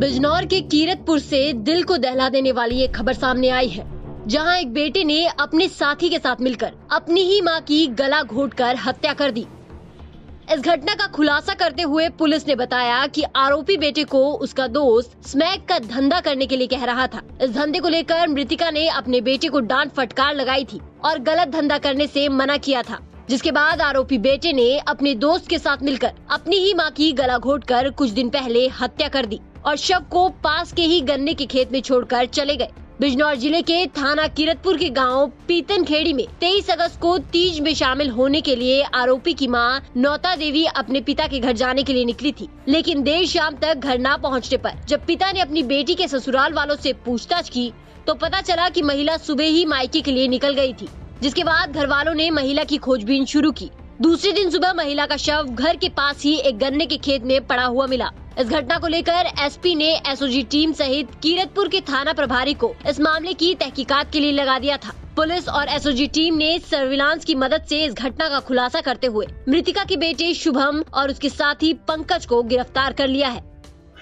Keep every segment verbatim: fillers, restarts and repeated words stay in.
बिजनौर के कीरतपुर से दिल को दहला देने वाली एक खबर सामने आई है, जहां एक बेटे ने अपने साथी के साथ मिलकर अपनी ही मां की गला घोंटकर हत्या कर दी। इस घटना का खुलासा करते हुए पुलिस ने बताया कि आरोपी बेटे को उसका दोस्त स्मैक का धंधा करने के लिए कह रहा था। इस धंधे को लेकर मृतिका ने अपने बेटे को डांट फटकार लगाई थी और गलत धंधा करने से मना किया था, जिसके बाद आरोपी बेटे ने अपने दोस्त के साथ मिलकर अपनी ही मां की गला घोंटकर कुछ दिन पहले हत्या कर दी और शव को पास के ही गन्ने के खेत में छोड़कर चले गए। बिजनौर जिले के थाना कीरतपुर के गांव पीतनखेड़ी में तेईस अगस्त को तीज में शामिल होने के लिए आरोपी की मां नौता देवी अपने पिता के घर जाने के लिए निकली थी, लेकिन देर शाम तक घर न पहुंचने पर जब पिता ने अपनी बेटी के ससुराल वालों से पूछताछ की तो पता चला कि महिला सुबह ही मायके के लिए निकल गई थी, जिसके बाद घर वालों ने महिला की खोजबीन शुरू की। दूसरे दिन सुबह महिला का शव घर के पास ही एक गन्ने के खेत में पड़ा हुआ मिला। इस घटना को लेकर एसपी ने एसओजी टीम सहित कीरतपुर के थाना प्रभारी को इस मामले की तहकीकात के लिए लगा दिया था। पुलिस और एसओजी टीम ने सर्विलांस की मदद से इस घटना का खुलासा करते हुए मृतिका के बेटे शुभम और उसके साथी पंकज को गिरफ्तार कर लिया है।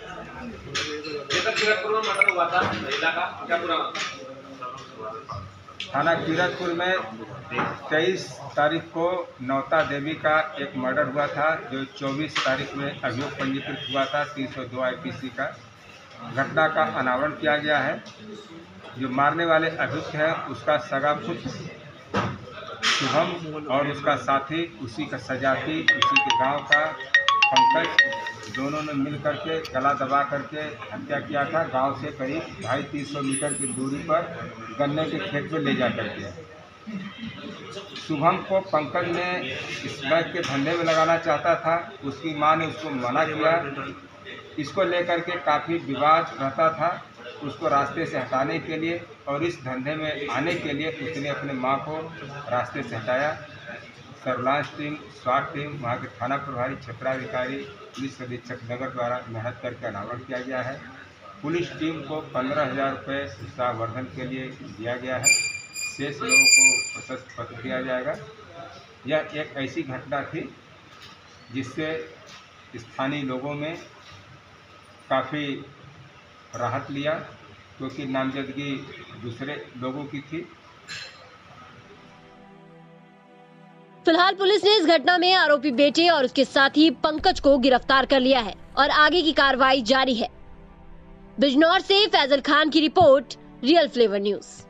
थाना कीरतपुर में तेईस तारीख को नौता देवी का एक मर्डर हुआ था, जो चौबीस तारीख में अभियोग पंजीकृत हुआ था तीन सौ दो आईपीसी का। घटना का अनावरण किया गया है। जो मारने वाले अभियुक्त है उसका सगा पुत्र शुभम और उसका साथी उसी का सजाती उसी के गांव का पंकज, दोनों ने मिल करके गला दबा करके हत्या किया था। गांव से करीब ढाई तीन सौ मीटर की दूरी पर गन्ने के खेत में ले जा करके शुभम को पंकज ने स्मैक के धंधे में लगाना चाहता था। उसकी मां ने उसको मना किया। इसको लेकर के काफ़ी विवाद रहता था। उसको रास्ते से हटाने के लिए और इस धंधे में आने के लिए उसने अपने मां को रास्ते से हटाया। सर्विलांस टीम, स्वास्थ्य टीम, वहाँ के थाना प्रभारी, क्षेत्राधिकारी, पुलिस अधीक्षक नगर द्वारा मेहनत करके अनावरण किया गया है। पुलिस टीम को पंद्रह हजार रुपये उत्साहवर्धन के लिए दिया गया है। शेष लोगों को प्रशस्ति पत्र दिया जाएगा। यह एक ऐसी घटना थी जिससे स्थानीय लोगों में काफ़ी राहत लिया, क्योंकि नामजदगी दूसरे लोगों की थी। फिलहाल पुलिस ने इस घटना में आरोपी बेटे और उसके साथी पंकज को गिरफ्तार कर लिया है और आगे की कार्रवाई जारी है। बिजनौर से फैजल खान की रिपोर्ट, रियल फ्लेवर न्यूज।